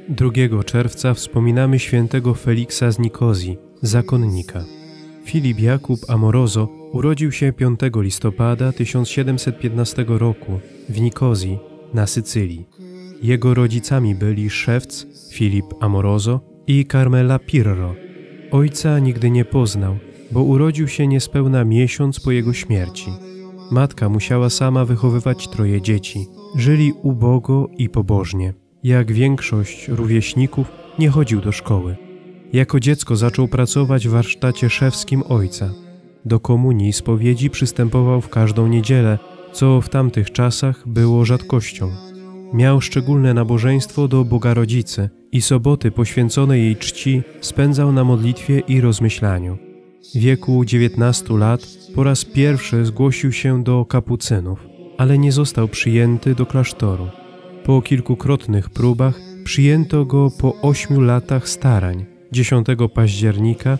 2 czerwca wspominamy świętego Feliksa z Nikozji, zakonnika. Filip Jakub Amorozo urodził się 5 listopada 1715 roku w Nikozji na Sycylii. Jego rodzicami byli szewc Filip Amorozo i Carmela Pirro. Ojca nigdy nie poznał, bo urodził się niespełna miesiąc po jego śmierci. Matka musiała sama wychowywać 3 dzieci. Żyli ubogo i pobożnie. Jak większość rówieśników, nie chodził do szkoły. Jako dziecko zaczął pracować w warsztacie szewskim ojca. Do komunii i spowiedzi przystępował w każdą niedzielę, co w tamtych czasach było rzadkością. Miał szczególne nabożeństwo do Bogarodzicy i soboty poświęcone jej czci spędzał na modlitwie i rozmyślaniu. W wieku 19 lat po raz pierwszy zgłosił się do kapucynów, ale nie został przyjęty do klasztoru. Po kilkukrotnych próbach przyjęto go po 8 latach starań, 10 października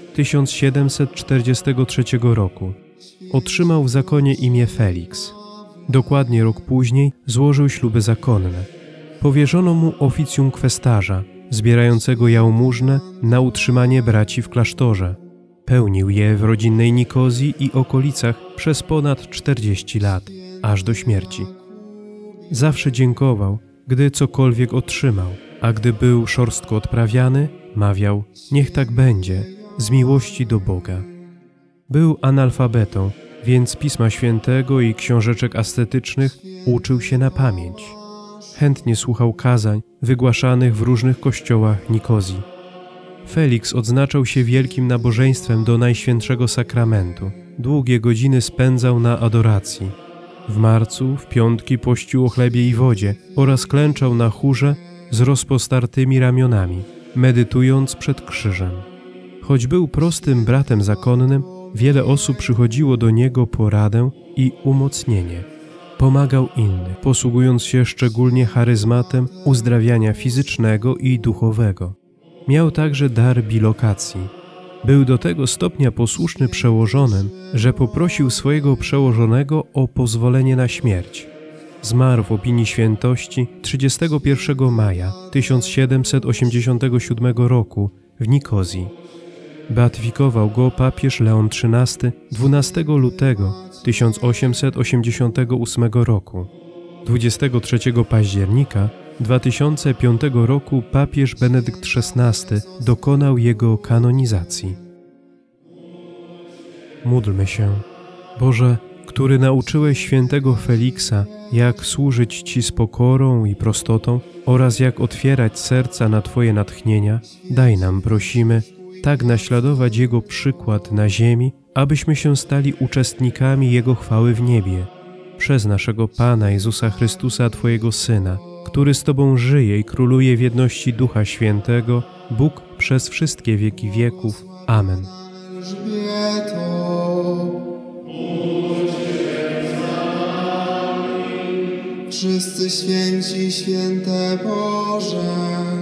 1743 roku. Otrzymał w zakonie imię Feliks. Dokładnie rok później złożył śluby zakonne. Powierzono mu oficjum kwestarza, zbierającego jałmużnę na utrzymanie braci w klasztorze. Pełnił je w rodzinnej Nikozji i okolicach przez ponad 40 lat, aż do śmierci. Zawsze dziękował, gdy cokolwiek otrzymał, a gdy był szorstko odprawiany, mawiał: niech tak będzie, z miłości do Boga. Był analfabetą, więc Pisma Świętego i książeczek ascetycznych uczył się na pamięć. Chętnie słuchał kazań wygłaszanych w różnych kościołach Nikozji. Feliks odznaczał się wielkim nabożeństwem do Najświętszego Sakramentu. Długie godziny spędzał na adoracji. W marcu, w piątki pościł o chlebie i wodzie oraz klęczał na chórze z rozpostartymi ramionami, medytując przed krzyżem. Choć był prostym bratem zakonnym, wiele osób przychodziło do niego po radę i umocnienie. Pomagał innym, posługując się szczególnie charyzmatem uzdrawiania fizycznego i duchowego. Miał także dar bilokacji. Był do tego stopnia posłuszny przełożonym, że poprosił swojego przełożonego o pozwolenie na śmierć. Zmarł w opinii świętości 31 maja 1787 roku w Nikozji. Beatyfikował go papież Leon XIII 12 lutego 1888 roku. 23 października 2005 roku papież Benedykt XVI dokonał jego kanonizacji. Módlmy się. Boże, który nauczyłeś świętego Feliksa, jak służyć Ci z pokorą i prostotą oraz jak otwierać serca na Twoje natchnienia, daj nam, prosimy, tak naśladować Jego przykład na ziemi, abyśmy się stali uczestnikami Jego chwały w niebie. Przez naszego Pana Jezusa Chrystusa, Twojego Syna, który z Tobą żyje i króluje w jedności Ducha Świętego, Bóg przez wszystkie wieki wieków. Amen. Wszyscy święci, święte Boże,